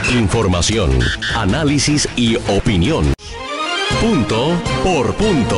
Información, análisis y opinión. Punto por punto.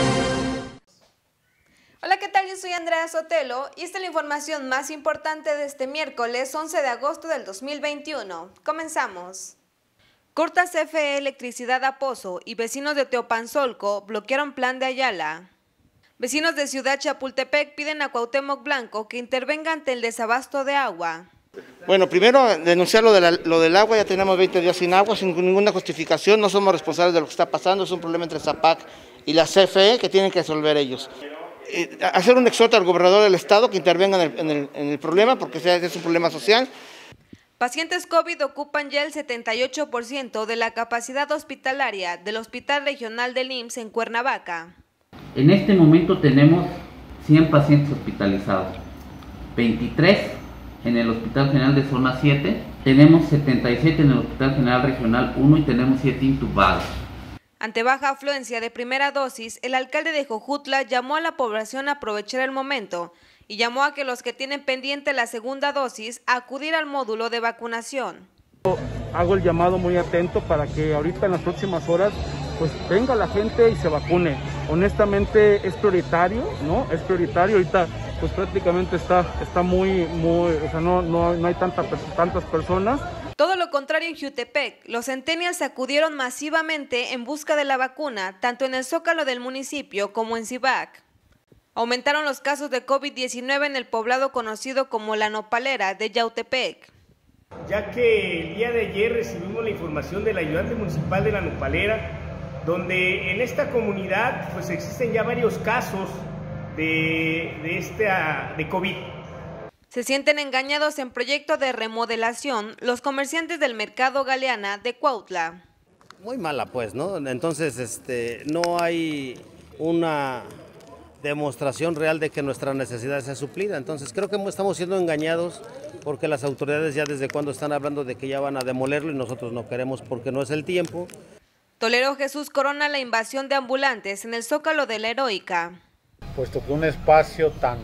Hola, ¿qué tal? Yo soy Andrea Sotelo y esta es la información más importante de este miércoles 11 de agosto del 2021. Comenzamos. Corta CFE Electricidad a Pozo y vecinos de Teopanzolco bloquearon Plan de Ayala. Vecinos de Ciudad Chapultepec piden a Cuauhtémoc Blanco que intervenga ante el desabasto de agua. Bueno, primero denunciar lo del agua. Ya tenemos 20 días sin agua, sin ninguna justificación. No somos responsables de lo que está pasando, es un problema entre Zapac y la CFE que tienen que resolver ellos. Hacer un exhorto al gobernador del estado que intervenga en el problema, porque es un problema social. Pacientes COVID ocupan ya el 78% de la capacidad hospitalaria del Hospital Regional del IMSS en Cuernavaca. En este momento tenemos 100 pacientes hospitalizados, 23 en el Hospital General de Zona 7, tenemos 77 en el Hospital General Regional 1 y tenemos 7 intubados. Ante baja afluencia de primera dosis, el alcalde de Jojutla llamó a la población a aprovechar el momento y llamó a que los que tienen pendiente la segunda dosis a acudir al módulo de vacunación. Hago el llamado muy atento para que ahorita en las próximas horas pues venga la gente y se vacune. Honestamente es prioritario, ¿no? Es prioritario ahorita, pues prácticamente está muy, o sea, no hay tantas personas. Todo lo contrario en Jiutepec, los centennials acudieron masivamente en busca de la vacuna, tanto en el Zócalo del municipio como en Cibac. Aumentaron los casos de COVID-19 en el poblado conocido como La Nopalera de Yautepec. Ya que el día de ayer recibimos la información del ayudante municipal de La Nopalera, donde en esta comunidad pues existen ya varios casos de COVID. Se sienten engañados en proyecto de remodelación los comerciantes del mercado Galeana de Cuautla. Muy mala pues, ¿no? Entonces no hay una demostración real de que nuestra necesidad sea suplida. Entonces creo que estamos siendo engañados porque las autoridades ya desde cuando están hablando de que ya van a demolerlo y nosotros no queremos porque no es el tiempo. Toleró Jesús Corona la invasión de ambulantes en el Zócalo de la Heroica. Puesto que un espacio tan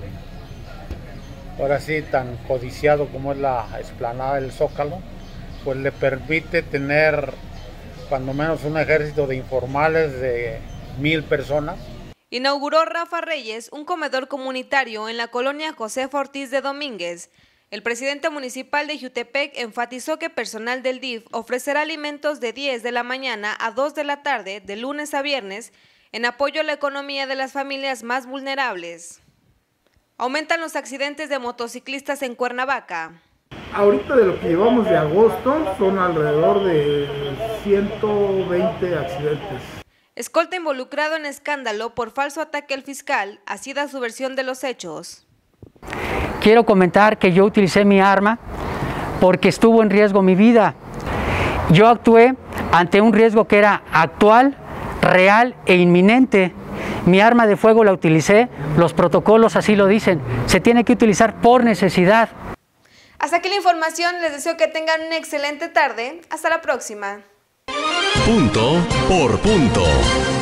codiciado como es la explanada del Zócalo, pues le permite tener cuando menos un ejército de informales de 1000 personas. Inauguró Rafa Reyes un comedor comunitario en la colonia Josefa Ortiz de Domínguez. El presidente municipal de Jiutepec enfatizó que personal del DIF ofrecerá alimentos de 10 de la mañana a 2 de la tarde, de lunes a viernes, en apoyo a la economía de las familias más vulnerables. Aumentan los accidentes de motociclistas en Cuernavaca. Ahorita de lo que llevamos de agosto son alrededor de 120 accidentes. Escolta involucrado en escándalo por falso ataque al fiscal, así da su versión de los hechos. Quiero comentar que yo utilicé mi arma porque estuvo en riesgo mi vida. Yo actué ante un riesgo que era actual, real e inminente. Mi arma de fuego la utilicé, los protocolos así lo dicen, se tiene que utilizar por necesidad. Hasta aquí la información, les deseo que tengan una excelente tarde. Hasta la próxima. Punto por punto.